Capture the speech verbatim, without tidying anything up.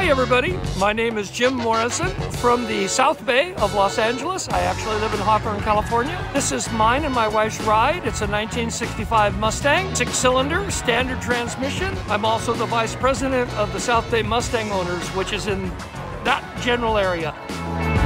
Hey everybody, my name is Jim Morrison from the South Bay of Los Angeles. I actually live in Hawthorne, California. This is mine and my wife's ride. It's a nineteen sixty-five Mustang, six-cylinder, standard transmission. I'm also the vice president of the South Bay Mustang Owners, which is in that general area.